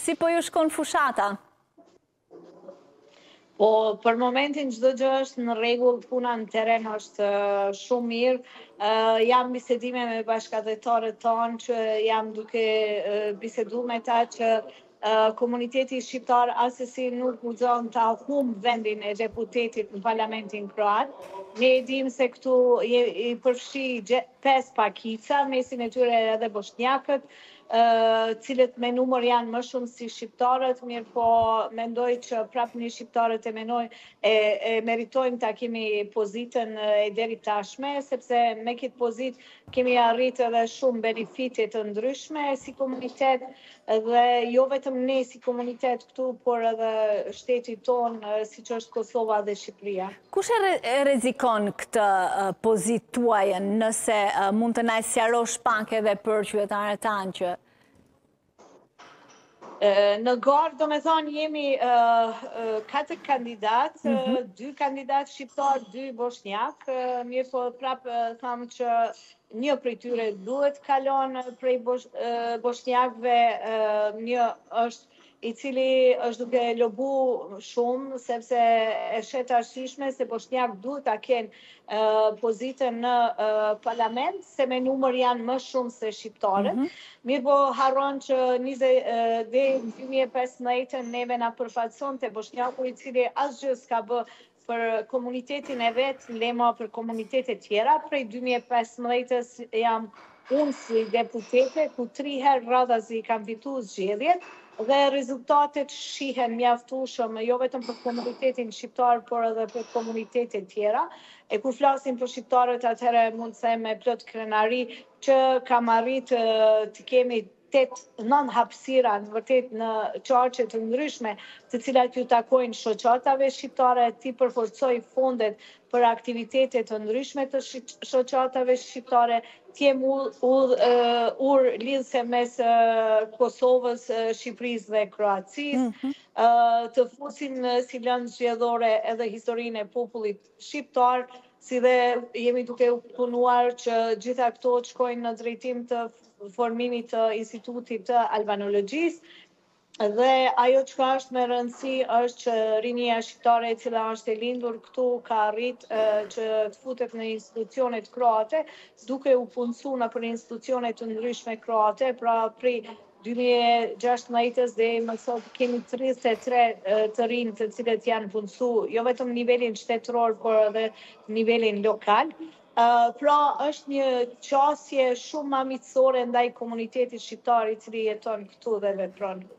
Si po ju shkon fushata? Po, për momentin çdo gjë është në rregull, puna në teren është shumë mirë. Jam bisedime me bashkëdhetarët tonë që jam duke bisedu me ta që komuniteti shqiptar asesi nuk guxon ta humbë vendin e deputetit në Parlamentin kroat. Ne e dim se këtu i përfshi 5 pakica, mesin e tyre edhe bosnjakët, cilët me numër janë më shumë si shqiptarët, mirë po mendoj që prapë një shqiptarët e meritojnë ta kemi pozitën e deri tashme, sepse me këtë pozitë kemi arritë edhe shumë benefite të ndryshme si komunitet, dhe jo vetëm ne si komunitet këtu, por edhe shteti tonë, siç është Kosova dhe Shqipëria. Kush e rrezikon këtë pozitë tuaj nëse mund të na sqarosh pak edhe për qytetarët tanë që në garë, do me thonë, jemi 4 kandidat, 2 kandidat shqiptar, 2 bosnjak, mirë po prapë thamë që një prej tyre duhet kalon prej bosnjakëve, një është i cili është duke lobu shumë, sepse e shet arsyeshme se bosnjak duhet ta kenë pozitën në parlament, se me numër janë më shumë se shqiptarët. Mirë po harron që dhe 2015 neve na përfaqëson të bosnjaku i cili asgjë s'ka bë për komunitetin e vetë, lema për komunitetet tjera. Prej 2015 jam unë si deputete, ku 3 herë radhazi kam fitu zgjedhjet, dhe rezultatet shihen mjaftueshëm, jo vetëm për komunitetin shqiptar, por edhe për komunitetet tjera. E kur flasim për shqiptarët, atëherë mund të them me plot krenari që kam arritë të kemi 8-9 hapësira në vërtet në qarqe të ndryshme, të cilat ju takojnë shoqatave shqiptare, ti përforcoj fondet për aktivitete të ndryshme të shoqatave shqiptare, t'jem lidhse mes Kosovës, Shqipërisë dhe Kroacisë, të fusim si lëndë zgjedhore edhe historinë e popullit shqiptar, si dhe jemi duke punuar që gjitha këto të shkojnë në drejtim të formimit të institutit të albanologjisë, dhe ajo që është me rëndësi është që rinia shqiptare e cila është e lindur këtu ka arrit që të futet në institucionet kroate, duke u punësu në për institucionet të ndryshme kroate, pra prej 2016 dhe më sot kemi 33 të rinj të cilët janë punësu, jo vetëm nivelin shtetëror, por edhe nivelin lokal. Pra është një qasje shumë ma miqësore ndaj komunitetit shqiptar i cili jeton këtu dhe vepron.